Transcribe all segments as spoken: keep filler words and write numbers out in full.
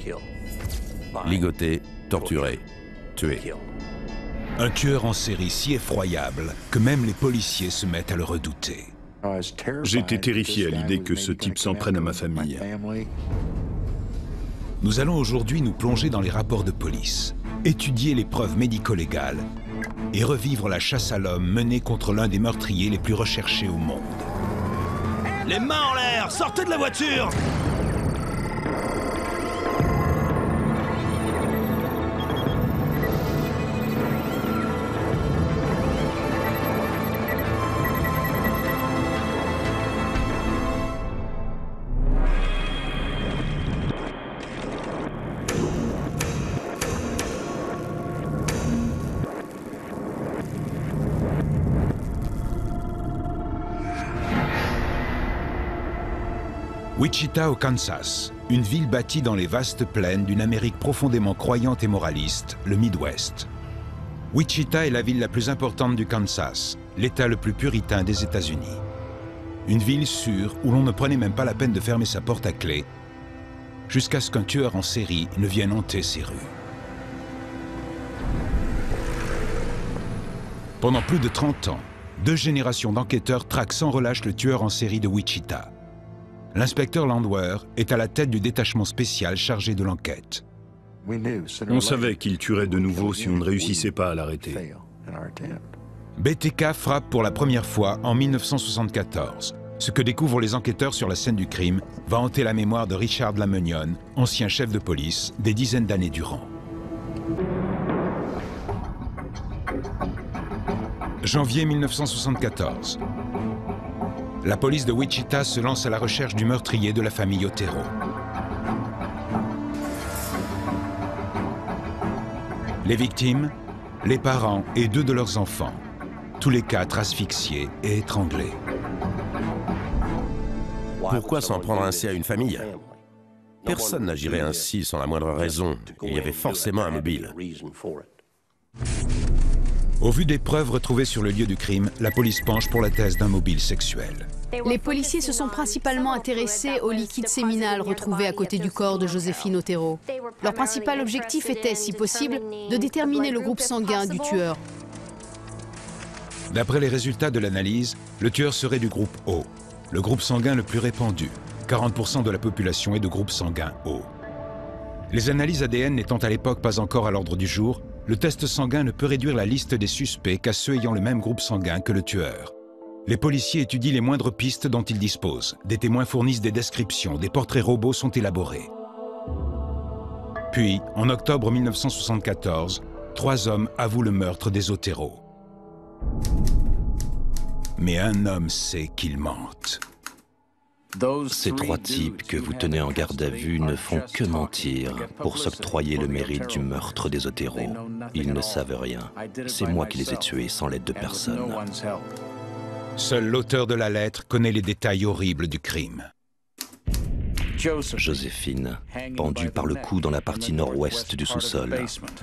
Ligoté, torturé, tué. Un tueur en série si effroyable que même les policiers se mettent à le redouter. J'étais terrifié à l'idée que ce type s'en prenne à ma famille. Nous allons aujourd'hui nous plonger dans les rapports de police, étudier les preuves médico-légales et revivre la chasse à l'homme menée contre l'un des meurtriers les plus recherchés au monde. Les mains en l'air, sortez de la voiture! Wichita au Kansas, une ville bâtie dans les vastes plaines d'une Amérique profondément croyante et moraliste, le Midwest. Wichita est la ville la plus importante du Kansas, l'État le plus puritain des États-Unis. Une ville sûre où l'on ne prenait même pas la peine de fermer sa porte à clé, jusqu'à ce qu'un tueur en série ne vienne hanter ses rues. Pendant plus de trente ans, deux générations d'enquêteurs traquent sans relâche le tueur en série de Wichita. L'inspecteur Landwehr est à la tête du détachement spécial chargé de l'enquête. On savait qu'il tuerait de nouveau si on ne réussissait pas à l'arrêter. B T K frappe pour la première fois en mille neuf cent soixante-quatorze. Ce que découvrent les enquêteurs sur la scène du crime va hanter la mémoire de Richard Lamegnon, ancien chef de police, des dizaines d'années durant. Janvier mille neuf cent soixante-quatorze. La police de Wichita se lance à la recherche du meurtrier de la famille Otero. Les victimes, les parents et deux de leurs enfants, tous les quatre asphyxiés et étranglés. Pourquoi s'en prendre ainsi à une famille? Personne n'agirait ainsi sans la moindre raison. Il y avait forcément un mobile. Au vu des preuves retrouvées sur le lieu du crime, la police penche pour la thèse d'un mobile sexuel. Les policiers se sont principalement intéressés au liquide séminal retrouvé à côté du corps de Joséphine Otero. Leur principal objectif était, si possible, de déterminer le groupe sanguin du tueur. D'après les résultats de l'analyse, le tueur serait du groupe O, le groupe sanguin le plus répandu. quarante pour cent de la population est de groupe sanguin O. Les analyses A D N n'étant à l'époque pas encore à l'ordre du jour, le test sanguin ne peut réduire la liste des suspects qu'à ceux ayant le même groupe sanguin que le tueur. Les policiers étudient les moindres pistes dont ils disposent. Des témoins fournissent des descriptions, des portraits robots sont élaborés. Puis, en octobre mille neuf cent soixante-quatorze, trois hommes avouent le meurtre des Otero. Mais un homme sait qu'ils mentent. Ces trois types que vous tenez en garde à vue ne font que mentir pour s'octroyer le mérite du meurtre des Otero. Ils ne savent rien. C'est moi qui les ai tués sans l'aide de personne. Seul l'auteur de la lettre connaît les détails horribles du crime. Joséphine, pendue par le cou dans la partie nord-ouest du sous-sol.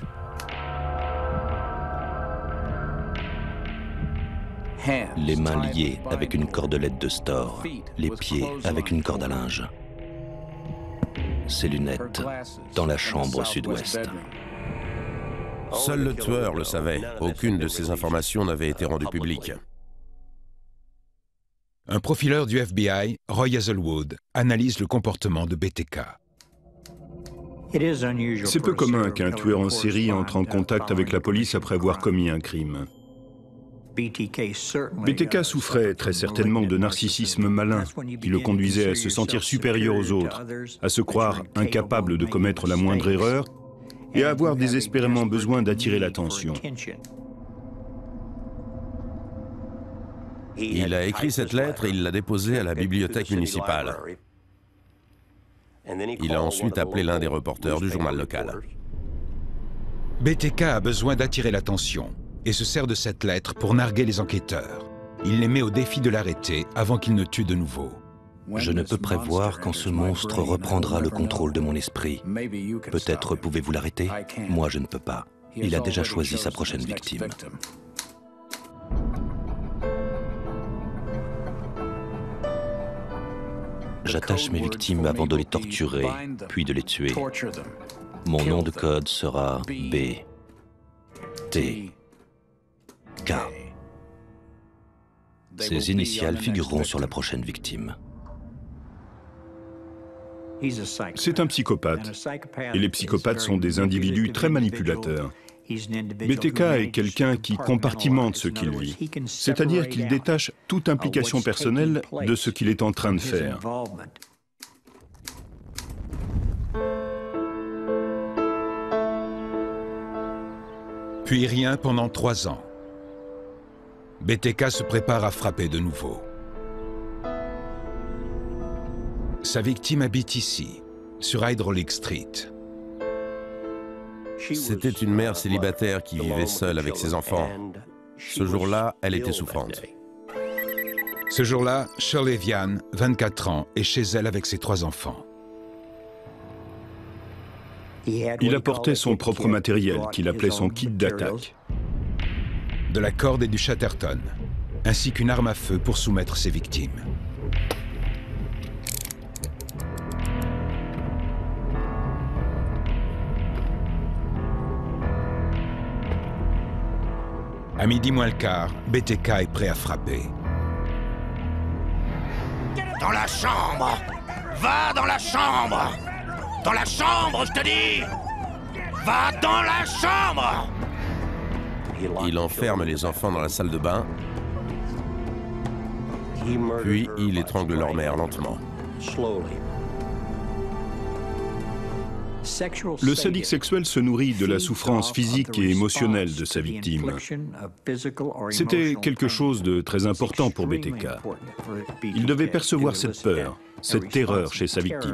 Les mains liées avec une cordelette de store, les pieds avec une corde à linge. Ses lunettes dans la chambre sud-ouest. Seul le tueur le savait. Aucune de ces informations n'avait été rendue publique. Un profileur du F B I, Roy Hazelwood, analyse le comportement de B T K. C'est peu commun qu'un tueur en série entre en contact avec la police après avoir commis un crime. B T K souffrait très certainement de narcissisme malin qui le conduisait à se sentir supérieur aux autres, à se croire incapable de commettre la moindre erreur et à avoir désespérément besoin d'attirer l'attention. Il a écrit cette lettre et il l'a déposée à la bibliothèque municipale. Il a ensuite appelé l'un des reporters du journal local. B T K a besoin d'attirer l'attention et se sert de cette lettre pour narguer les enquêteurs. Il les met au défi de l'arrêter avant qu'il ne tue de nouveau. Je ne peux prévoir quand ce monstre reprendra le contrôle de mon esprit. Peut-être pouvez-vous l'arrêter? Moi, je ne peux pas. Il a déjà choisi sa prochaine victime. J'attache mes victimes avant de les torturer, puis de les tuer. Mon nom de code sera B T K. Ces initiales figureront sur la prochaine victime. C'est un psychopathe. Et les psychopathes sont des individus très manipulateurs. B T K est quelqu'un qui compartimente ce qu'il vit, c'est-à-dire qu'il détache toute implication personnelle de ce qu'il est en train de faire. Puis rien pendant trois ans. B T K se prépare à frapper de nouveau. Sa victime habite ici, sur Hydraulic Street. C'était une mère célibataire qui vivait seule avec ses enfants. Ce jour-là, elle était souffrante. Ce jour-là, Shirley Vian, vingt-quatre ans, est chez elle avec ses trois enfants. Il apportait son propre matériel, qu'il appelait son kit d'attaque. De la corde et du Chatterton, ainsi qu'une arme à feu pour soumettre ses victimes. À midi moins le quart, B T K est prêt à frapper. Dans la chambre! Va dans la chambre! Dans la chambre, je te dis! Va dans la chambre! Il enferme les enfants dans la salle de bain, puis il étrangle leur mère lentement. Le sadique sexuel se nourrit de la souffrance physique et émotionnelle de sa victime. C'était quelque chose de très important pour B T K. Il devait percevoir cette peur, cette terreur chez sa victime.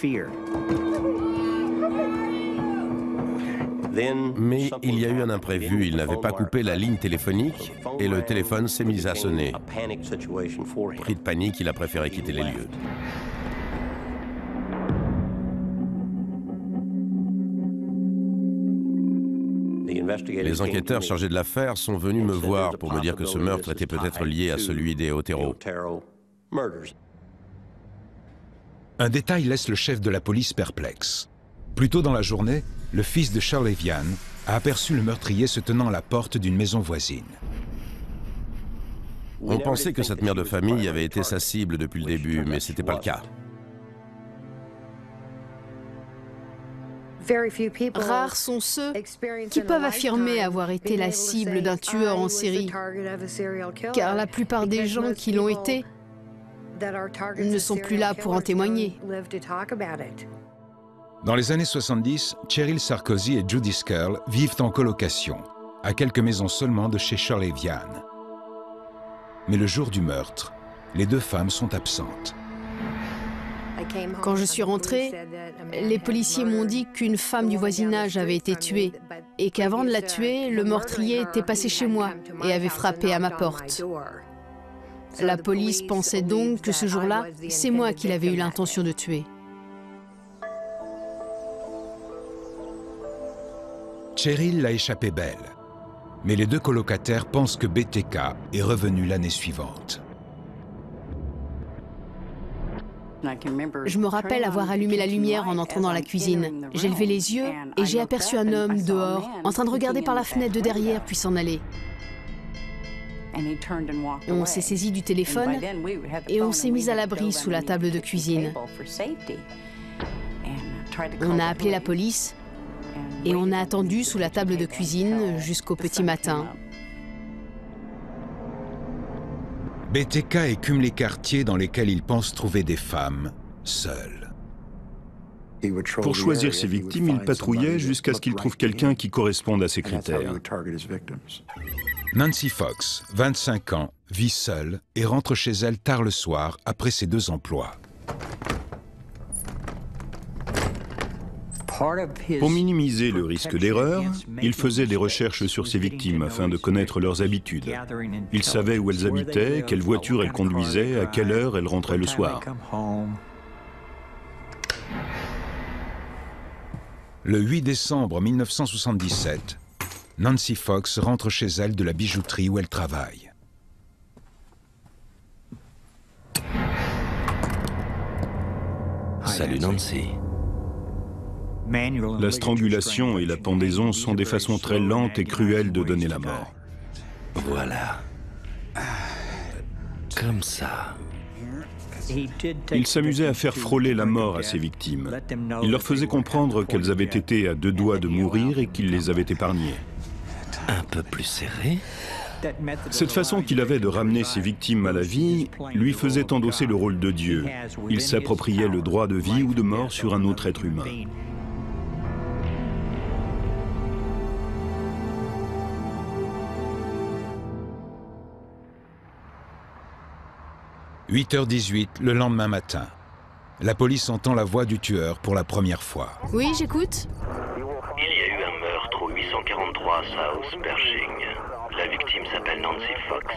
Mais il y a eu un imprévu, il n'avait pas coupé la ligne téléphonique et le téléphone s'est mis à sonner. Pris de panique, il a préféré quitter les lieux. Les enquêteurs chargés de l'affaire sont venus me voir pour me dire que ce meurtre était peut-être lié à celui des Otero. Un détail laisse le chef de la police perplexe. Plus tôt dans la journée, le fils de Shirley Vian a aperçu le meurtrier se tenant à la porte d'une maison voisine. On pensait que cette mère de famille avait été sa cible depuis le début, mais ce n'était pas le cas. Rares sont ceux qui peuvent affirmer avoir été la cible d'un tueur en série, car la plupart des gens qui l'ont été ne sont plus là pour en témoigner. Dans les années soixante-dix, Cheryl Sarkozy et Judy Skirl vivent en colocation, à quelques maisons seulement de chez Shirley Vian. Mais le jour du meurtre, les deux femmes sont absentes. Quand je suis rentrée, les policiers m'ont dit qu'une femme du voisinage avait été tuée et qu'avant de la tuer, le meurtrier était passé chez moi et avait frappé à ma porte. La police pensait donc que ce jour-là, c'est moi qui l'avais eu l'intention de tuer. Cheryl l'a échappé belle, mais les deux colocataires pensent que B T K est revenu l'année suivante. Je me rappelle avoir allumé la lumière en entrant dans la cuisine. J'ai levé les yeux et j'ai aperçu un homme dehors, en train de regarder par la fenêtre de derrière puis s'en aller. On s'est saisi du téléphone et on s'est mis à l'abri sous la table de cuisine. On a appelé la police et on a attendu sous la table de cuisine jusqu'au petit matin. B T K écume les quartiers dans lesquels il pense trouver des femmes seules. Pour choisir ses victimes, il patrouillait jusqu'à ce qu'il trouve quelqu'un qui corresponde à ses critères. Nancy Fox, vingt-cinq ans, vit seule et rentre chez elle tard le soir après ses deux emplois. Pour minimiser le risque d'erreur, il faisait des recherches sur ses victimes afin de connaître leurs habitudes. Il savait où elles habitaient, quelle voiture elles conduisaient, à quelle heure elles rentraient le soir. Le huit décembre mille neuf cent soixante-dix-sept, Nancy Fox rentre chez elle de la bijouterie où elle travaille. Salut Nancy. La strangulation et la pendaison sont des façons très lentes et cruelles de donner la mort. Voilà. Comme ça. Il s'amusait à faire frôler la mort à ses victimes. Il leur faisait comprendre qu'elles avaient été à deux doigts de mourir et qu'il les avait épargnées. Un peu plus serré. Cette façon qu'il avait de ramener ses victimes à la vie lui faisait endosser le rôle de Dieu. Il s'appropriait le droit de vie ou de mort sur un autre être humain. huit heures dix-huit, le lendemain matin. La police entend la voix du tueur pour la première fois. Oui, j'écoute. Il y a eu un meurtre au huit cent quarante-trois South Pershing. La victime s'appelle Nancy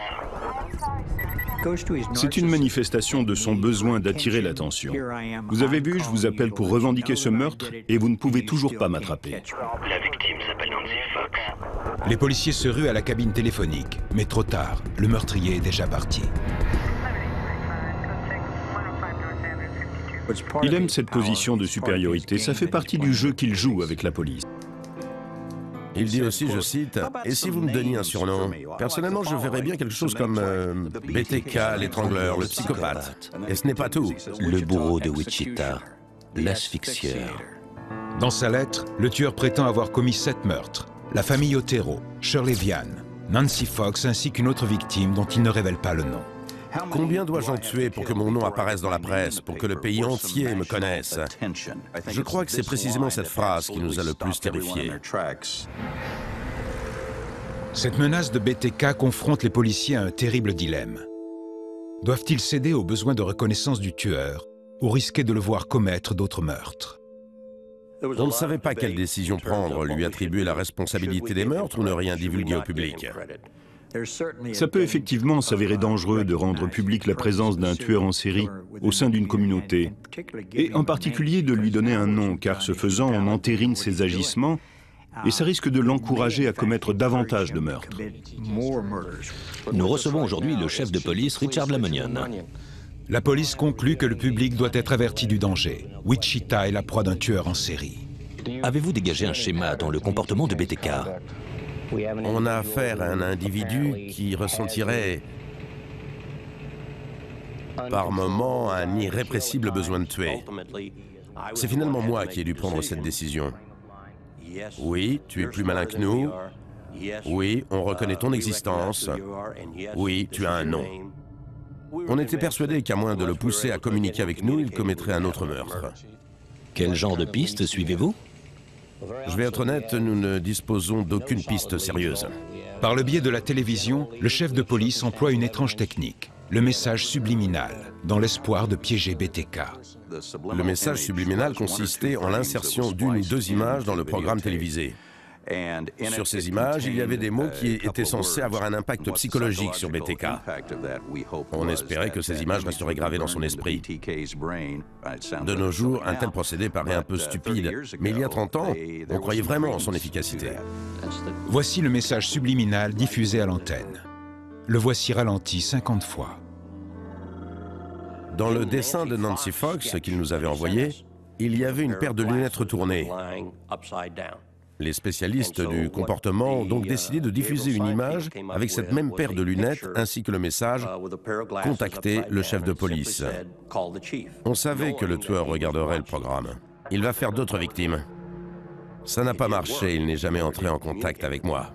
Fox. C'est une manifestation de son besoin d'attirer l'attention. Vous avez vu, je vous appelle pour revendiquer ce meurtre et vous ne pouvez toujours pas m'attraper. La victime s'appelle Nancy Fox. Les policiers se ruent à la cabine téléphonique, mais trop tard, le meurtrier est déjà parti. Il aime cette position de supériorité, ça fait partie du jeu qu'il joue avec la police. Il dit aussi, je cite, « Et si vous me donniez un surnom? Personnellement, je verrais bien quelque chose comme euh, B T K, l'étrangleur, le psychopathe. Et ce n'est pas tout. » Le bourreau de Wichita, l'asphyxieur. Dans sa lettre, le tueur prétend avoir commis sept meurtres. La famille Otero, Shirley Vian, Nancy Fox ainsi qu'une autre victime dont il ne révèle pas le nom. Combien dois-je en tuer pour que mon nom apparaisse dans la presse, pour que le pays entier me connaisse? Je crois que c'est précisément cette phrase qui nous a le plus terrifiés. Cette menace de B T K confronte les policiers à un terrible dilemme. Doivent-ils céder aux besoins de reconnaissance du tueur ou risquer de le voir commettre d'autres meurtres? On ne savait pas quelle décision prendre, lui attribuer la responsabilité des meurtres ou ne rien divulguer au public. Ça peut effectivement s'avérer dangereux de rendre publique la présence d'un tueur en série au sein d'une communauté, et en particulier de lui donner un nom, car ce faisant, on entérine ses agissements, et ça risque de l'encourager à commettre davantage de meurtres. Nous recevons aujourd'hui le chef de police Richard Lamonion. La police conclut que le public doit être averti du danger. Wichita est la proie d'un tueur en série. Avez-vous dégagé un schéma dans le comportement de B T K? On a affaire à un individu qui ressentirait par moments un irrépressible besoin de tuer. C'est finalement moi qui ai dû prendre cette décision. Oui, tu es plus malin que nous. Oui, on reconnaît ton existence. Oui, tu as un nom. On était persuadés qu'à moins de le pousser à communiquer avec nous, il commettrait un autre meurtre. Quel genre de piste suivez-vous? Je vais être honnête, nous ne disposons d'aucune piste sérieuse. Par le biais de la télévision, le chef de police emploie une étrange technique, le message subliminal, dans l'espoir de piéger B T K. Le message subliminal consistait en l'insertion d'une ou deux images dans le programme télévisé. Sur ces images, il y avait des mots qui étaient censés avoir un impact psychologique sur B T K. On espérait que ces images resteraient gravées dans son esprit. De nos jours, un tel procédé paraît un peu stupide, mais il y a trente ans, on croyait vraiment en son efficacité. Voici le message subliminal diffusé à l'antenne. Le voici ralenti cinquante fois. Dans le dessin de Nancy Fox qu'il nous avait envoyé, il y avait une paire de lunettes retournées. Les spécialistes du comportement ont donc décidé de diffuser une image avec cette même paire de lunettes ainsi que le message « Contactez le chef de police ». On savait que le tueur regarderait le programme. Il va faire d'autres victimes. Ça n'a pas marché, il n'est jamais entré en contact avec moi.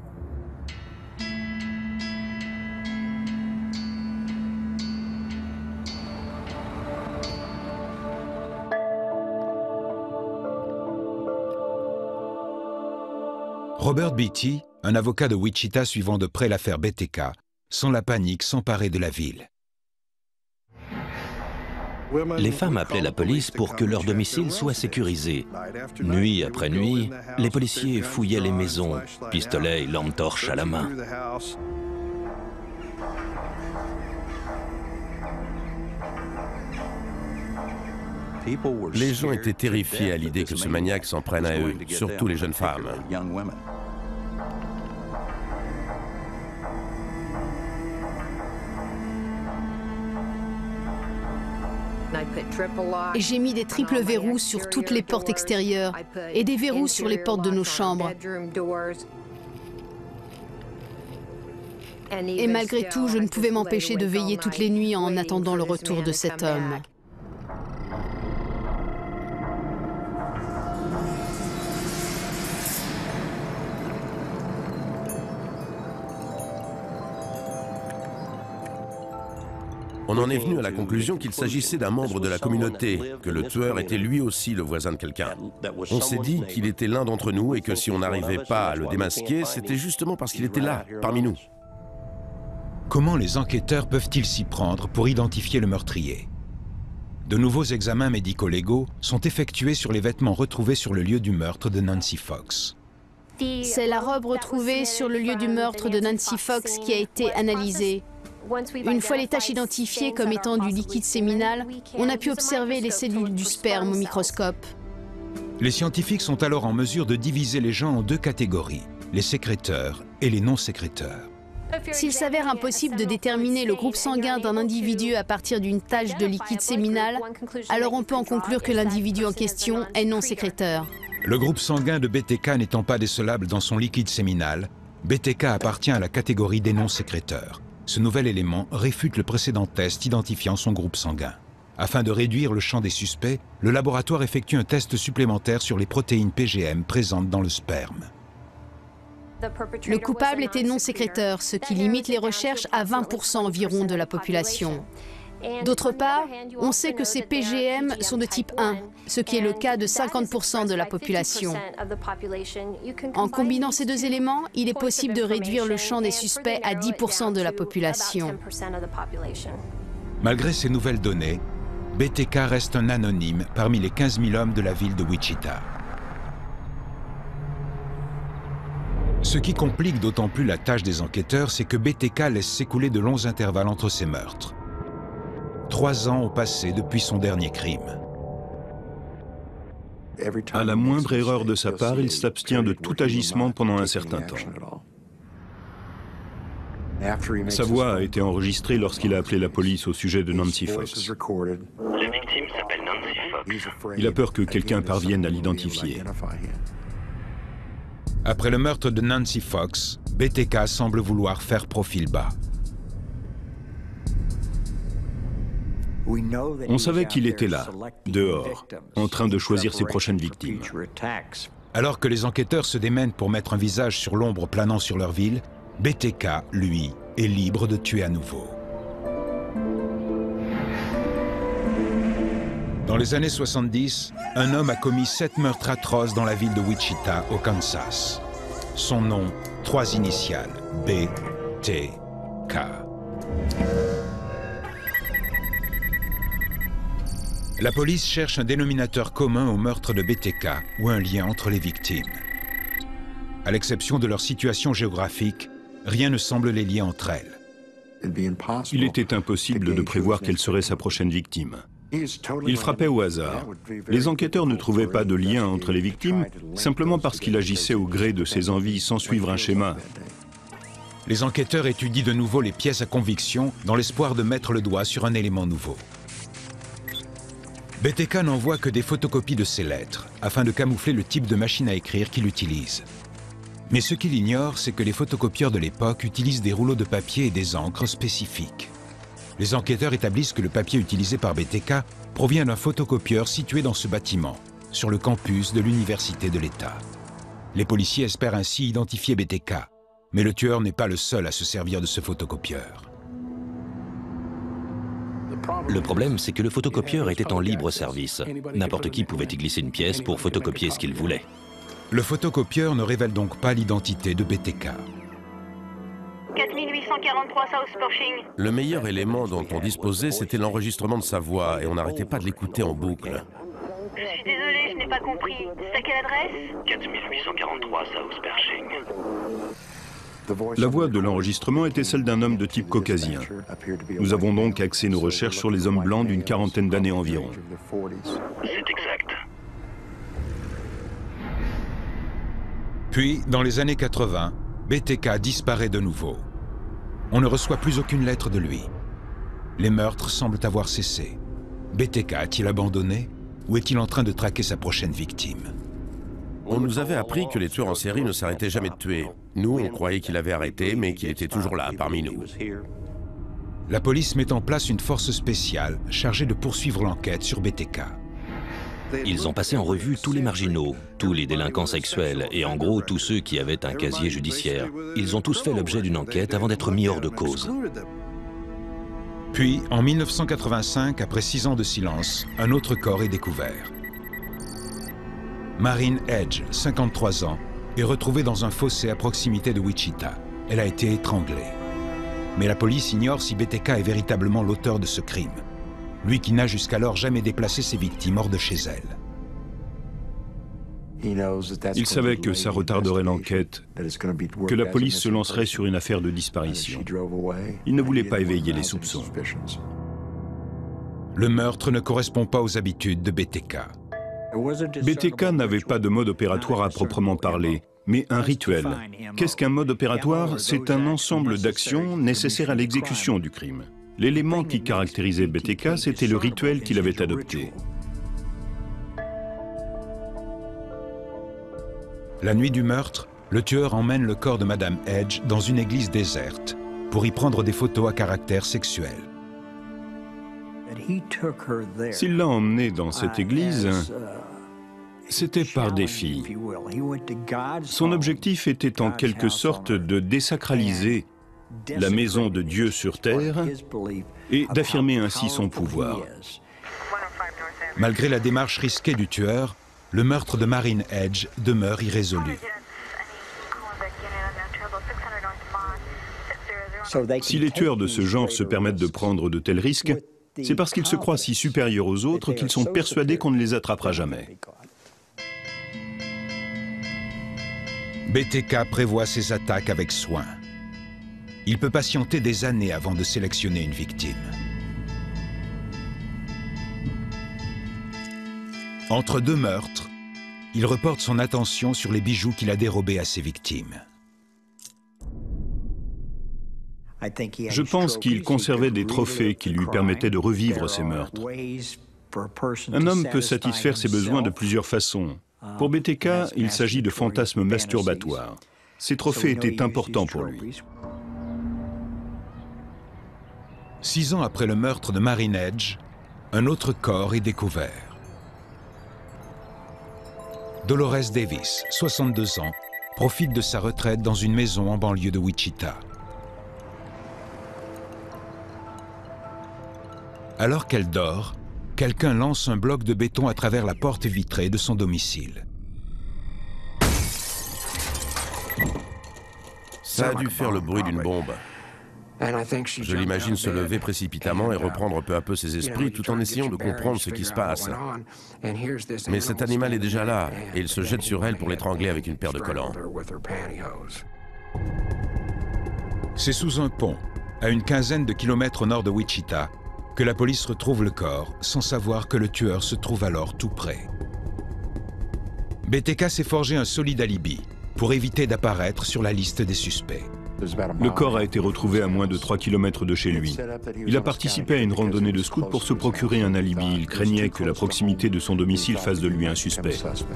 Robert Beatty, un avocat de Wichita suivant de près l'affaire B T K, sent la panique s'emparer de la ville. Les femmes appelaient la police pour que leur domicile soit sécurisé. Nuit après nuit, les policiers fouillaient les maisons, pistolets et lampes torches à la main. Les gens étaient terrifiés à l'idée que ce maniaque s'en prenne à eux, surtout les jeunes femmes. Et j'ai mis des triples verrous sur toutes les portes extérieures et des verrous sur les portes de nos chambres. Et malgré tout, je ne pouvais m'empêcher de veiller toutes les nuits en attendant le retour de cet homme. On en est venu à la conclusion qu'il s'agissait d'un membre de la communauté, que le tueur était lui aussi le voisin de quelqu'un. On s'est dit qu'il était l'un d'entre nous et que si on n'arrivait pas à le démasquer, c'était justement parce qu'il était là, parmi nous. Comment les enquêteurs peuvent-ils s'y prendre pour identifier le meurtrier? De nouveaux examens médico-légaux sont effectués sur les vêtements retrouvés sur le lieu du meurtre de Nancy Fox. C'est la robe retrouvée sur le lieu du meurtre de Nancy Fox qui a été analysée. Une fois les taches identifiées comme étant du liquide séminal, on a pu observer les cellules du sperme au microscope. Les scientifiques sont alors en mesure de diviser les gens en deux catégories, les sécréteurs et les non-sécréteurs. S'il s'avère impossible de déterminer le groupe sanguin d'un individu à partir d'une tache de liquide séminal, alors on peut en conclure que l'individu en question est non-sécréteur. Le groupe sanguin de B T K n'étant pas décelable dans son liquide séminal, B T K appartient à la catégorie des non-sécréteurs. Ce nouvel élément réfute le précédent test identifiant son groupe sanguin. Afin de réduire le champ des suspects, le laboratoire effectue un test supplémentaire sur les protéines P G M présentes dans le sperme. Le coupable était non-sécréteur, ce qui limite les recherches à vingt pour cent environ de la population. D'autre part, on sait que ces P G M sont de type un, ce qui est le cas de cinquante pour cent de la population. En combinant ces deux éléments, il est possible de réduire le champ des suspects à dix pour cent de la population. Malgré ces nouvelles données, B T K reste un anonyme parmi les quinze mille hommes de la ville de Wichita. Ce qui complique d'autant plus la tâche des enquêteurs, c'est que B T K laisse s'écouler de longs intervalles entre ces meurtres. Trois ans ont passé depuis son dernier crime. À la moindre erreur de sa part, il s'abstient de tout agissement pendant un certain temps. Sa voix a été enregistrée lorsqu'il a appelé la police au sujet de Nancy Fox. La victime s'appelle Nancy Fox. Il a peur que quelqu'un parvienne à l'identifier. Après le meurtre de Nancy Fox, B T K semble vouloir faire profil bas. On savait qu'il était là, dehors, en train de choisir ses prochaines victimes. Alors que les enquêteurs se démènent pour mettre un visage sur l'ombre planant sur leur ville, B T K, lui, est libre de tuer à nouveau. Dans les années soixante-dix, un homme a commis sept meurtres atroces dans la ville de Wichita, au Kansas. Son nom, trois initiales, B T K. La police cherche un dénominateur commun au meurtre de B T K ou un lien entre les victimes. À l'exception de leur situation géographique, rien ne semble les lier entre elles. Il était impossible de prévoir quelle serait sa prochaine victime. Il frappait au hasard. Les enquêteurs ne trouvaient pas de lien entre les victimes, simplement parce qu'il agissait au gré de ses envies sans suivre un schéma. Les enquêteurs étudient de nouveau les pièces à conviction dans l'espoir de mettre le doigt sur un élément nouveau. B T K n'envoie que des photocopies de ses lettres, afin de camoufler le type de machine à écrire qu'il utilise. Mais ce qu'il ignore, c'est que les photocopieurs de l'époque utilisent des rouleaux de papier et des encres spécifiques. Les enquêteurs établissent que le papier utilisé par B T K provient d'un photocopieur situé dans ce bâtiment, sur le campus de l'Université de l'État. Les policiers espèrent ainsi identifier B T K, mais le tueur n'est pas le seul à se servir de ce photocopieur. Le problème, c'est que le photocopieur était en libre service. N'importe qui pouvait y glisser une pièce pour photocopier ce qu'il voulait. Le photocopieur ne révèle donc pas l'identité de B T K. quatre mille huit cent quarante-trois South Pershing. Le meilleur élément dont on disposait, c'était l'enregistrement de sa voix, et on n'arrêtait pas de l'écouter en boucle. Je suis désolée, je n'ai pas compris. C'est à quelle adresse? quatre mille huit cent quarante-trois South Pershing. La voix de l'enregistrement était celle d'un homme de type caucasien. Nous avons donc axé nos recherches sur les hommes blancs d'une quarantaine d'années environ. C'est exact. Puis, dans les années quatre-vingt, B T K disparaît de nouveau. On ne reçoit plus aucune lettre de lui. Les meurtres semblent avoir cessé. B T K a-t-il abandonné ou est-il en train de traquer sa prochaine victime? On nous avait appris que les tueurs en série ne s'arrêtaient jamais de tuer. Nous, on croyait qu'il avait arrêté, mais qu'il était toujours là, parmi nous. La police met en place une force spéciale chargée de poursuivre l'enquête sur B T K. Ils ont passé en revue tous les marginaux, tous les délinquants sexuels et en gros tous ceux qui avaient un casier judiciaire. Ils ont tous fait l'objet d'une enquête avant d'être mis hors de cause. Puis, en mille neuf cent quatre-vingt-cinq, après six ans de silence, un autre corps est découvert. Marine Edge, cinquante-trois ans, est retrouvée dans un fossé à proximité de Wichita. Elle a été étranglée. Mais la police ignore si B T K est véritablement l'auteur de ce crime. Lui qui n'a jusqu'alors jamais déplacé ses victimes hors de chez elle. Il savait que ça retarderait l'enquête, que la police se lancerait sur une affaire de disparition. Il ne voulait pas éveiller les soupçons. Le meurtre ne correspond pas aux habitudes de B T K. B T K n'avait pas de mode opératoire à proprement parler, mais un rituel. Qu'est-ce qu'un mode opératoire? C'est un ensemble d'actions nécessaires à l'exécution du crime. L'élément qui caractérisait B T K, c'était le rituel qu'il avait adopté. La nuit du meurtre, le tueur emmène le corps de Madame Edge dans une église déserte pour y prendre des photos à caractère sexuel. S'il l'a emmenée dans cette église, c'était par défi. Son objectif était en quelque sorte de désacraliser la maison de Dieu sur terre et d'affirmer ainsi son pouvoir. Malgré la démarche risquée du tueur, le meurtre de Marine Edge demeure irrésolu. Si les tueurs de ce genre se permettent de prendre de tels risques, c'est parce qu'ils se croient si supérieurs aux autres qu'ils sont persuadés qu'on ne les attrapera jamais. B T K prévoit ses attaques avec soin. Il peut patienter des années avant de sélectionner une victime. Entre deux meurtres, il reporte son attention sur les bijoux qu'il a dérobés à ses victimes. Je pense qu'il conservait des trophées qui lui permettaient de revivre ses meurtres. Un homme peut satisfaire ses besoins de plusieurs façons. Pour B T K, il s'agit de fantasmes masturbatoires. Ces trophées étaient importants pour lui. Six ans après le meurtre de Marine Edge, un autre corps est découvert. Dolores Davis, soixante-deux ans, profite de sa retraite dans une maison en banlieue de Wichita. Alors qu'elle dort, quelqu'un lance un bloc de béton à travers la porte vitrée de son domicile. Ça a dû faire le bruit d'une bombe. Je l'imagine se lever précipitamment et reprendre peu à peu ses esprits tout en essayant de comprendre ce qui se passe. Mais cet animal est déjà là et il se jette sur elle pour l'étrangler avec une paire de collants. C'est sous un pont, à une quinzaine de kilomètres au nord de Wichita, que la police retrouve le corps sans savoir que le tueur se trouve alors tout près. B T K s'est forgé un solide alibi pour éviter d'apparaître sur la liste des suspects. Le corps a été retrouvé à moins de trois kilomètres de chez lui. Il a participé à une randonnée de scouts pour se procurer un alibi. Il craignait que la proximité de son domicile fasse de lui un suspect.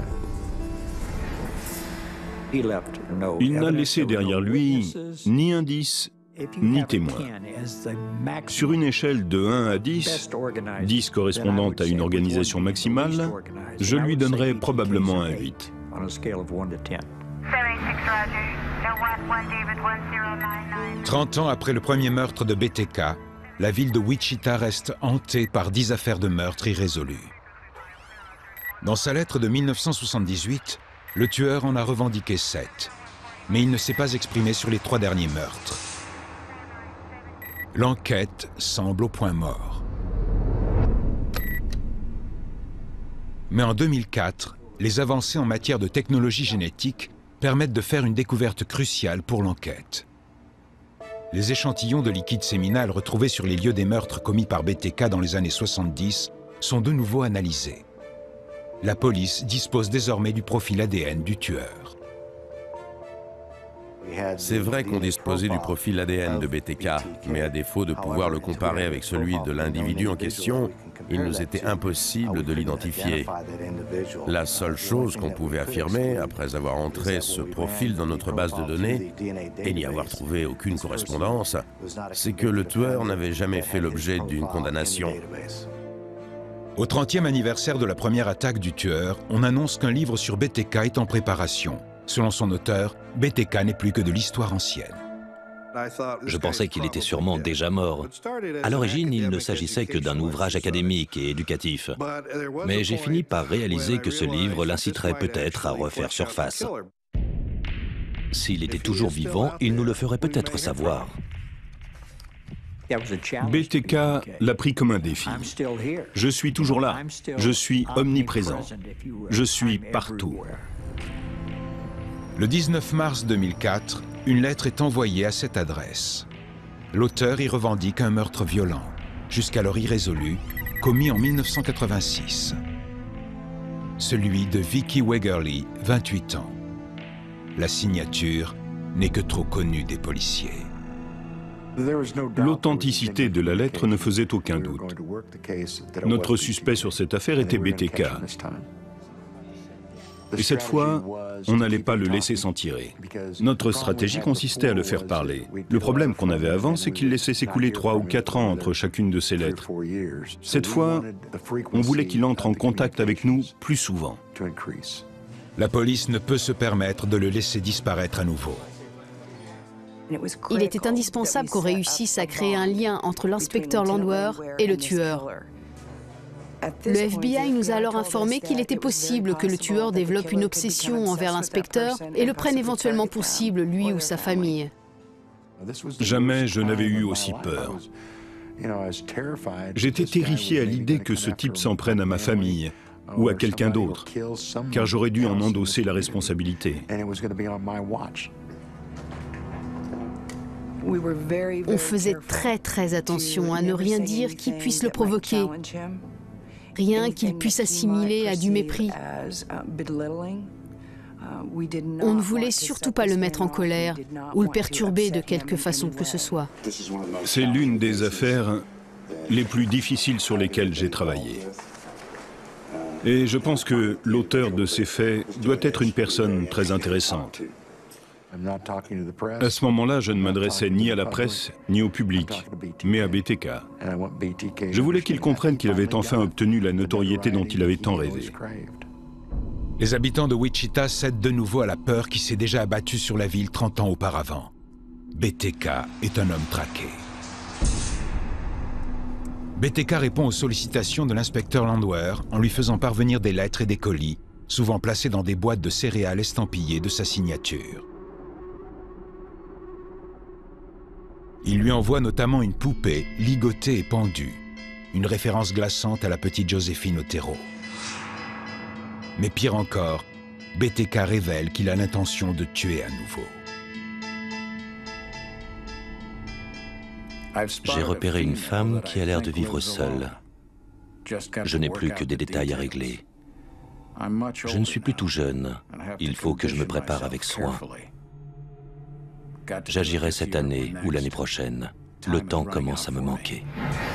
Il n'a laissé derrière lui ni indice, ni témoin. Sur une échelle de un à dix, dix correspondant à une organisation maximale, je lui donnerais probablement un huit. trente ans après le premier meurtre de B T K, la ville de Wichita reste hantée par dix affaires de meurtre irrésolues. Dans sa lettre de mille neuf cent soixante-dix-huit, le tueur en a revendiqué sept, mais il ne s'est pas exprimé sur les trois derniers meurtres. L'enquête semble au point mort. Mais en deux mille quatre, les avancées en matière de technologie génétique permettent de faire une découverte cruciale pour l'enquête. Les échantillons de liquide séminal retrouvés sur les lieux des meurtres commis par B T K dans les années soixante-dix sont de nouveau analysés. La police dispose désormais du profil A D N du tueur. C'est vrai qu'on disposait du profil A D N de B T K, mais à défaut de pouvoir le comparer avec celui de l'individu en question, il nous était impossible de l'identifier. La seule chose qu'on pouvait affirmer, après avoir entré ce profil dans notre base de données, et n'y avoir trouvé aucune correspondance, c'est que le tueur n'avait jamais fait l'objet d'une condamnation. Au trentième anniversaire de la première attaque du tueur, on annonce qu'un livre sur B T K est en préparation. Selon son auteur, B T K n'est plus que de l'histoire ancienne. Je pensais qu'il était sûrement déjà mort. À l'origine, il ne s'agissait que d'un ouvrage académique et éducatif. Mais j'ai fini par réaliser que ce livre l'inciterait peut-être à refaire surface. S'il était toujours vivant, il nous le ferait peut-être savoir. B T K l'a pris comme un défi. Je suis toujours là. Je suis omniprésent. Je suis partout. Le dix-neuf mars deux mille quatre, une lettre est envoyée à cette adresse. L'auteur y revendique un meurtre violent, jusqu'alors irrésolu, commis en mille neuf cent quatre-vingt-six. Celui de Vicky Wegerly, vingt-huit ans. La signature n'est que trop connue des policiers. L'authenticité de la lettre ne faisait aucun doute. Notre suspect sur cette affaire était B T K. Et cette fois, on n'allait pas le laisser s'en tirer. Notre stratégie consistait à le faire parler. Le problème qu'on avait avant, c'est qu'il laissait s'écouler trois ou quatre ans entre chacune de ces lettres. Cette fois, on voulait qu'il entre en contact avec nous plus souvent. La police ne peut se permettre de le laisser disparaître à nouveau. Il était indispensable qu'on réussisse à créer un lien entre l'inspecteur Landwehr et le tueur. Le F B I nous a alors informé qu'il était possible que le tueur développe une obsession envers l'inspecteur et le prenne éventuellement pour cible, lui ou sa famille. Jamais je n'avais eu aussi peur. J'étais terrifié à l'idée que ce type s'en prenne à ma famille ou à quelqu'un d'autre, car j'aurais dû en endosser la responsabilité. On faisait très très attention à ne rien dire qui puisse le provoquer. Rien qu'il puisse assimiler à du mépris. On ne voulait surtout pas le mettre en colère ou le perturber de quelque façon que ce soit. C'est l'une des affaires les plus difficiles sur lesquelles j'ai travaillé. Et je pense que l'auteur de ces faits doit être une personne très intéressante. À ce moment-là, je ne m'adressais ni à la presse, ni au public, mais à B T K. Je voulais qu'il comprenne qu'il avait enfin obtenu la notoriété dont il avait tant rêvé. Les habitants de Wichita cèdent de nouveau à la peur qui s'est déjà abattue sur la ville trente ans auparavant. B T K est un homme traqué. B T K répond aux sollicitations de l'inspecteur Landwehr en lui faisant parvenir des lettres et des colis, souvent placés dans des boîtes de céréales estampillées de sa signature. Il lui envoie notamment une poupée ligotée et pendue, une référence glaçante à la petite Joséphine Otero. Mais pire encore, B T K révèle qu'il a l'intention de tuer à nouveau. J'ai repéré une femme qui a l'air de vivre seule. Je n'ai plus que des détails à régler. Je ne suis plus tout jeune. Il faut que je me prépare avec soin. J'agirai cette année ou l'année prochaine. Le temps commence à me manquer.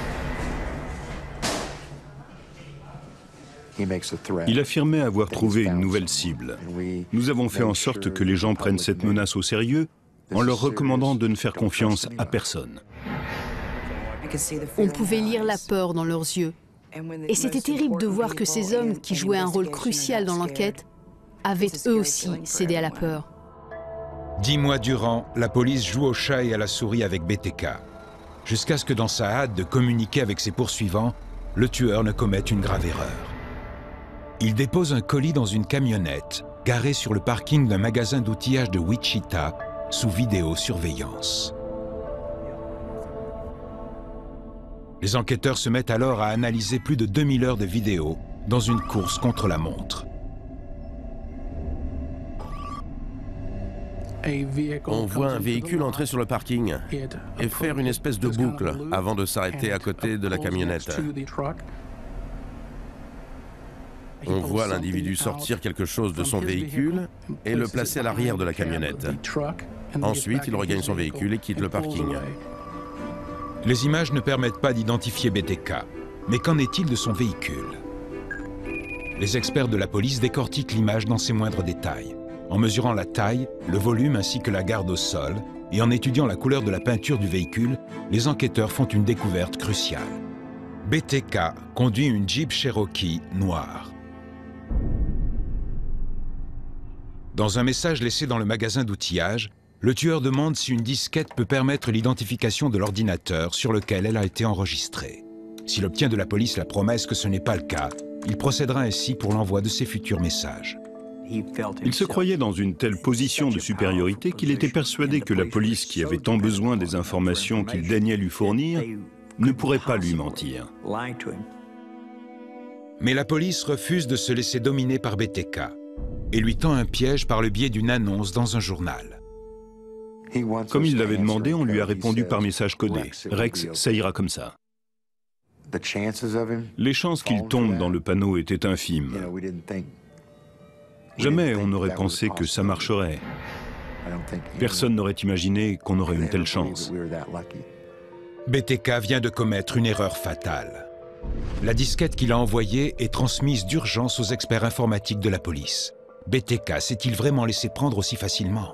Il affirmait avoir trouvé une nouvelle cible. Nous avons fait en sorte que les gens prennent cette menace au sérieux en leur recommandant de ne faire confiance à personne. On pouvait lire la peur dans leurs yeux. Et c'était terrible de voir que ces hommes qui jouaient un rôle crucial dans l'enquête avaient eux aussi cédé à la peur. Dix mois durant, la police joue au chat et à la souris avec B T K, jusqu'à ce que dans sa hâte de communiquer avec ses poursuivants, le tueur ne commette une grave erreur. Il dépose un colis dans une camionnette, garée sur le parking d'un magasin d'outillage de Wichita, sous vidéosurveillance. Les enquêteurs se mettent alors à analyser plus de deux mille heures de vidéos dans une course contre la montre. On voit un véhicule entrer sur le parking et faire une espèce de boucle avant de s'arrêter à côté de la camionnette. On voit l'individu sortir quelque chose de son véhicule et le placer à l'arrière de la camionnette. Ensuite, il regagne son véhicule et quitte le parking. Les images ne permettent pas d'identifier B T K. Mais qu'en est-il de son véhicule? Les experts de la police décortiquent l'image dans ses moindres détails. En mesurant la taille, le volume ainsi que la garde au sol, et en étudiant la couleur de la peinture du véhicule, les enquêteurs font une découverte cruciale. B T K conduit une Jeep Cherokee noire. Dans un message laissé dans le magasin d'outillage, le tueur demande si une disquette peut permettre l'identification de l'ordinateur sur lequel elle a été enregistrée. S'il obtient de la police la promesse que ce n'est pas le cas, il procédera ainsi pour l'envoi de ses futurs messages. Il se croyait dans une telle position de supériorité qu'il était persuadé que la police, qui avait tant besoin des informations qu'il daignait lui fournir, ne pourrait pas lui mentir. Mais la police refuse de se laisser dominer par B T K et lui tend un piège par le biais d'une annonce dans un journal. Comme il l'avait demandé, on lui a répondu par message codé. Rex, ça ira comme ça. Les chances qu'il tombe dans le panneau étaient infimes. Jamais on n'aurait pensé que ça marcherait. Personne n'aurait imaginé qu'on aurait une telle chance. B T K vient de commettre une erreur fatale. La disquette qu'il a envoyée est transmise d'urgence aux experts informatiques de la police. B T K s'est-il vraiment laissé prendre aussi facilement?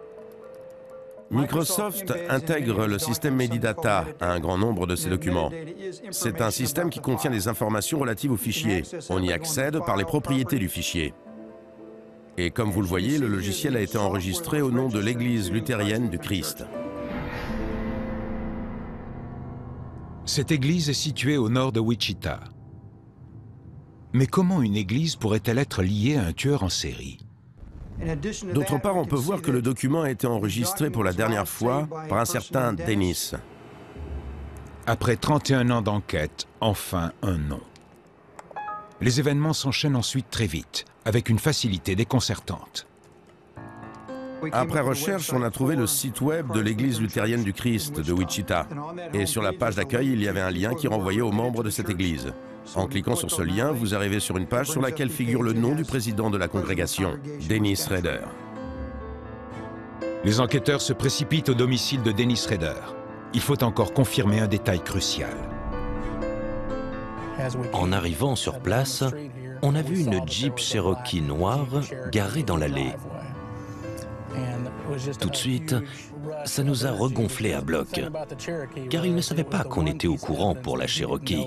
Microsoft intègre le système Medidata à un grand nombre de ses documents. C'est un système qui contient des informations relatives au fichier. On y accède par les propriétés du fichier. Et comme vous le voyez, le logiciel a été enregistré au nom de l'Église luthérienne du Christ. Cette église est située au nord de Wichita. Mais comment une église pourrait-elle être liée à un tueur en série? D'autre part, on peut voir que le document a été enregistré pour la dernière fois par un certain Dennis. Après trente et un ans d'enquête, enfin un nom. Les événements s'enchaînent ensuite très vite, avec une facilité déconcertante. Après recherche, on a trouvé le site web de l'Église luthérienne du Christ de Wichita. Et sur la page d'accueil, il y avait un lien qui renvoyait aux membres de cette église. En cliquant sur ce lien, vous arrivez sur une page sur laquelle figure le nom du président de la congrégation, Dennis Rader. Les enquêteurs se précipitent au domicile de Dennis Rader. Il faut encore confirmer un détail crucial. En arrivant sur place, on a vu une Jeep Cherokee noire garée dans l'allée. Tout de suite, ça nous a regonflé à bloc, car ils ne savaient pas qu'on était au courant pour la Cherokee.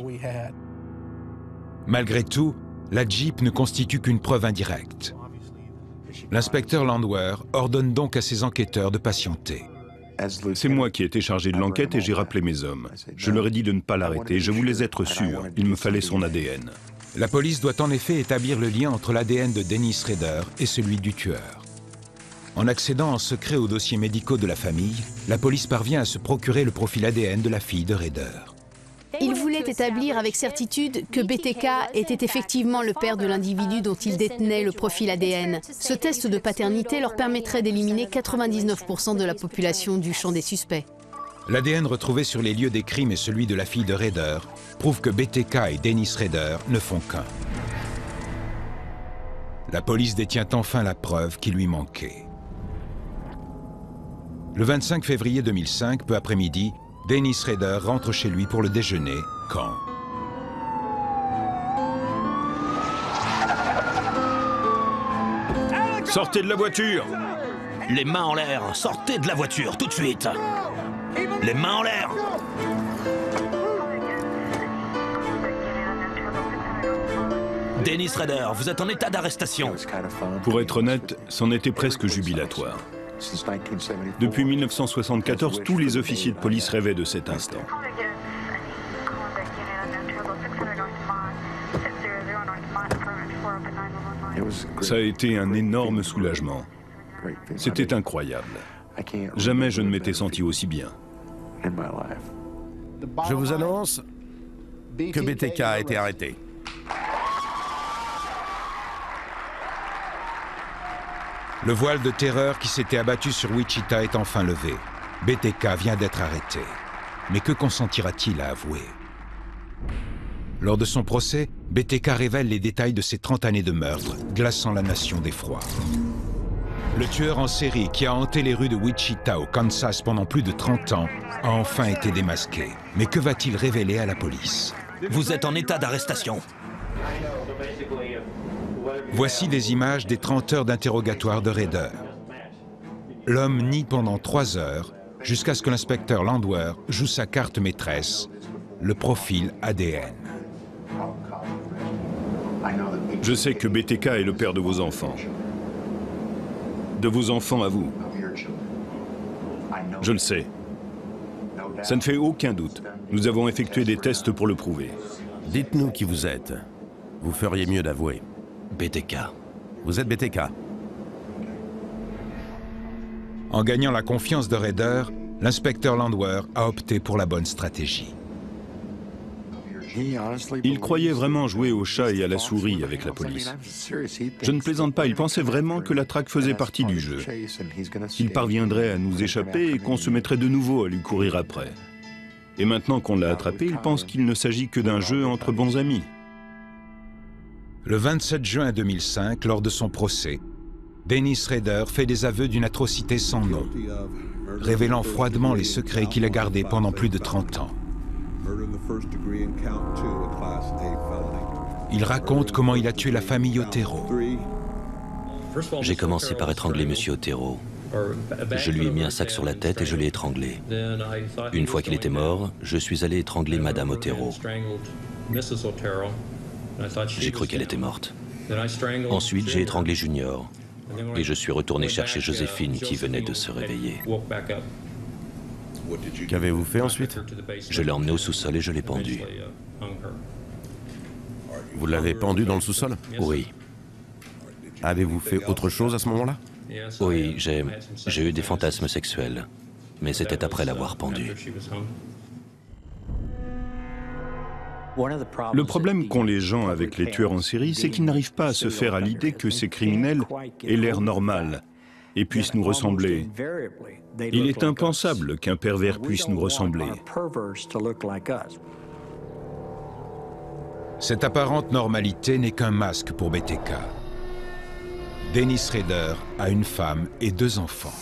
Malgré tout, la Jeep ne constitue qu'une preuve indirecte. L'inspecteur Landwehr ordonne donc à ses enquêteurs de patienter. C'est moi qui ai été chargé de l'enquête et j'ai rappelé mes hommes. Je leur ai dit de ne pas l'arrêter, je voulais être sûr, il me fallait son A D N. La police doit en effet établir le lien entre l'A D N de Dennis Rader et celui du tueur. En accédant en secret aux dossiers médicaux de la famille, la police parvient à se procurer le profil A D N de la fille de Rader. Ils voulaient établir avec certitude que B T K était effectivement le père de l'individu dont ils détenaient le profil A D N. Ce test de paternité leur permettrait d'éliminer quatre-vingt-dix-neuf pour cent de la population du champ des suspects. L'A D N retrouvé sur les lieux des crimes et celui de la fille de Rader prouve que B T K et Dennis Rader ne font qu'un. La police détient enfin la preuve qui lui manquait. Le vingt-cinq février deux mille cinq, peu après-midi, Dennis Rader rentre chez lui pour le déjeuner quand... Sortez de la voiture! Les mains en l'air, sortez de la voiture, tout de suite! Les mains en l'air! Dennis Rader, vous êtes en état d'arrestation. Pour être honnête, c'en était presque jubilatoire. Depuis mille neuf cent soixante-quatorze, tous les officiers de police rêvaient de cet instant. Ça a été un énorme soulagement. C'était incroyable. Jamais je ne m'étais senti aussi bien. Je vous annonce que B T K a été arrêté. Le voile de terreur qui s'était abattu sur Wichita est enfin levé. B T K vient d'être arrêté. Mais que consentira-t-il à avouer? Lors de son procès, B T K révèle les détails de ses trente années de meurtre, glaçant la nation d'effroi. Le tueur en série qui a hanté les rues de Wichita au Kansas pendant plus de trente ans a enfin été démasqué. Mais que va-t-il révéler à la police? Vous êtes en état d'arrestation. Voici des images des trente heures d'interrogatoire de Rader. L'homme nie pendant trois heures jusqu'à ce que l'inspecteur Landwehr joue sa carte maîtresse, le profil A D N. Je sais que B T K est le père de vos enfants. De vos enfants à vous. Je le sais. Ça ne fait aucun doute. Nous avons effectué des tests pour le prouver. Dites-nous qui vous êtes. Vous feriez mieux d'avouer. B T K. Vous êtes B T K. En gagnant la confiance de Rader, l'inspecteur Landwehr a opté pour la bonne stratégie. Il croyait vraiment jouer au chat et à la souris avec la police. Je ne plaisante pas, il pensait vraiment que la traque faisait partie du jeu. Qu'il parviendrait à nous échapper et qu'on se mettrait de nouveau à lui courir après. Et maintenant qu'on l'a attrapé, il pense qu'il ne s'agit que d'un jeu entre bons amis. Le vingt-sept juin deux mille cinq, lors de son procès, Dennis Rader fait des aveux d'une atrocité sans nom, révélant froidement les secrets qu'il a gardés pendant plus de trente ans. Il raconte comment il a tué la famille Otero. J'ai commencé par étrangler Monsieur Otero. Je lui ai mis un sac sur la tête et je l'ai étranglé. Une fois qu'il était mort, je suis allé étrangler Madame Otero. J'ai cru qu'elle était morte. Ensuite, j'ai étranglé Junior. Et je suis retourné chercher Joséphine qui venait de se réveiller. Qu'avez-vous fait ensuite? Je l'ai emmené au sous-sol et je l'ai pendu. Vous l'avez pendu dans le sous-sol? Oui. Avez-vous fait autre chose à ce moment-là? Oui, j'ai j'ai eu des fantasmes sexuels. Mais c'était après l'avoir pendu. Le problème qu'ont les gens avec les tueurs en série, c'est qu'ils n'arrivent pas à se faire à l'idée que ces criminels aient l'air normal et puissent nous ressembler. Il est impensable qu'un pervers puisse nous ressembler. Cette apparente normalité n'est qu'un masque pour B T K. Dennis Rader a une femme et deux enfants.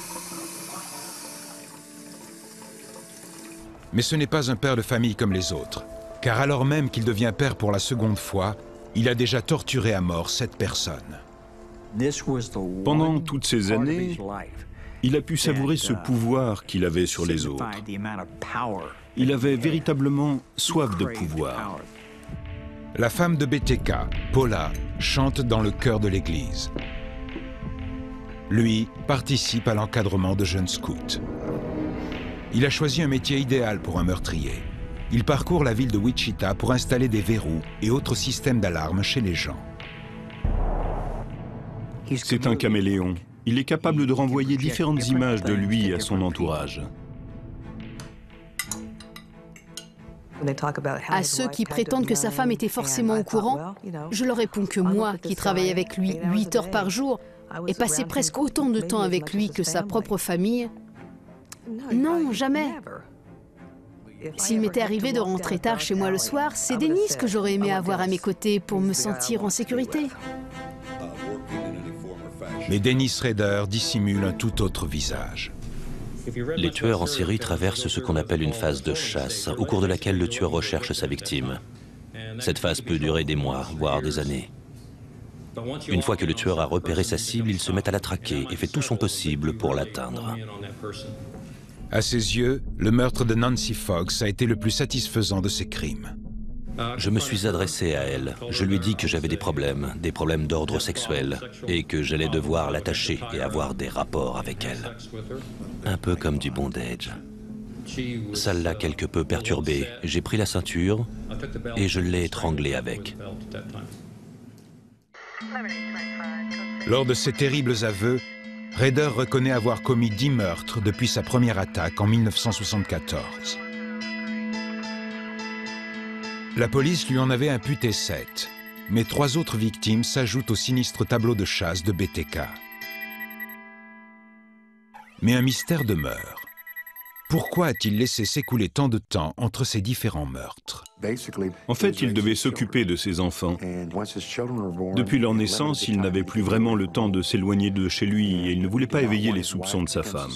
Mais ce n'est pas un père de famille comme les autres, car alors même qu'il devient père pour la seconde fois, il a déjà torturé à mort sept personnes. Pendant toutes ces années, il a pu savourer ce pouvoir qu'il avait sur les autres. Il avait véritablement soif de pouvoir. La femme de B T K, Paula, chante dans le chœur de l'église. Lui participe à l'encadrement de jeunes scouts. Il a choisi un métier idéal pour un meurtrier. Il parcourt la ville de Wichita pour installer des verrous et autres systèmes d'alarme chez les gens. C'est un caméléon. Il est capable de renvoyer différentes images de lui à son entourage. À ceux qui prétendent que sa femme était forcément au courant, je leur réponds que moi, qui travaille avec lui huit heures par jour, et passé presque autant de temps avec lui que sa propre famille, non, jamais. S'il m'était arrivé de rentrer tard chez moi le soir, c'est Dennis que j'aurais aimé avoir à mes côtés pour me sentir en sécurité. Mais Dennis Rader dissimule un tout autre visage. Les tueurs en série traversent ce qu'on appelle une phase de chasse, au cours de laquelle le tueur recherche sa victime. Cette phase peut durer des mois, voire des années. Une fois que le tueur a repéré sa cible, il se met à la traquer et fait tout son possible pour l'atteindre. À ses yeux, le meurtre de Nancy Fox a été le plus satisfaisant de ses crimes. Je me suis adressé à elle. Je lui ai dit que j'avais des problèmes, des problèmes d'ordre sexuel, et que j'allais devoir l'attacher et avoir des rapports avec elle. Un peu comme du bondage. Ça l'a quelque peu perturbée. J'ai pris la ceinture et je l'ai étranglée avec. Lors de ces terribles aveux, Rader reconnaît avoir commis dix meurtres depuis sa première attaque en mille neuf cent soixante-quatorze. La police lui en avait imputé sept, mais trois autres victimes s'ajoutent au sinistre tableau de chasse de B T K. Mais un mystère demeure. Pourquoi a-t-il laissé s'écouler tant de temps entre ces différents meurtres? En fait, il devait s'occuper de ses enfants. Depuis leur naissance, il n'avait plus vraiment le temps de s'éloigner de chez lui et il ne voulait pas éveiller les soupçons de sa femme.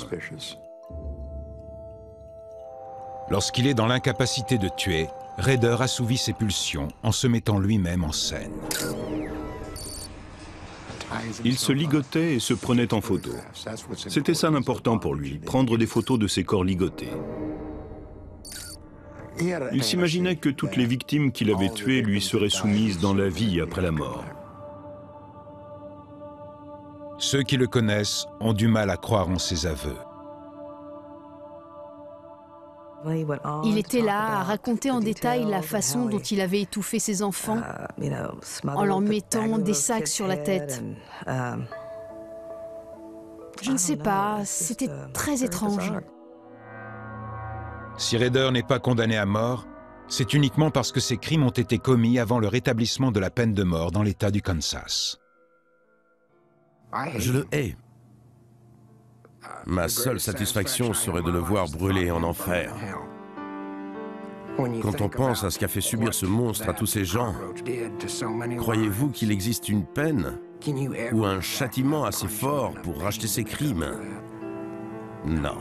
Lorsqu'il est dans l'incapacité de tuer, Rader assouvit ses pulsions en se mettant lui-même en scène. Il se ligotait et se prenait en photo. C'était ça l'important pour lui, prendre des photos de ses corps ligotés. Il s'imaginait que toutes les victimes qu'il avait tuées lui seraient soumises dans la vie après la mort. Ceux qui le connaissent ont du mal à croire en ses aveux. Il était là à raconter en détail la façon dont il avait étouffé ses enfants en leur mettant des sacs sur la tête. Je ne sais pas, c'était très étrange. Si Rader n'est pas condamné à mort, c'est uniquement parce que ses crimes ont été commis avant le rétablissement de la peine de mort dans l'État du Kansas. Je le hais. Ma seule satisfaction serait de le voir brûler en enfer. Quand on pense à ce qu'a fait subir ce monstre à tous ces gens, croyez-vous qu'il existe une peine ou un châtiment assez fort pour racheter ses crimes? Non.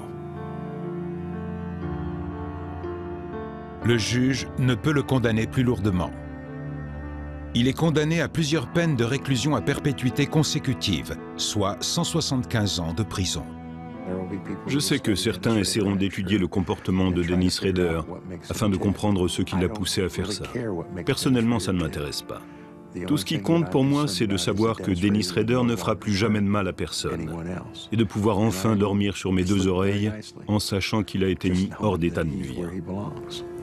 Le juge ne peut le condamner plus lourdement. Il est condamné à plusieurs peines de réclusion à perpétuité consécutive, soit cent soixante-quinze ans de prison. Je sais que certains essaieront d'étudier le comportement de Dennis Rader afin de comprendre ce qui l'a poussé à faire ça. Personnellement, ça ne m'intéresse pas. Tout ce qui compte pour moi, c'est de savoir que Dennis Rader ne fera plus jamais de mal à personne et de pouvoir enfin dormir sur mes deux oreilles en sachant qu'il a été mis hors d'état de nuire.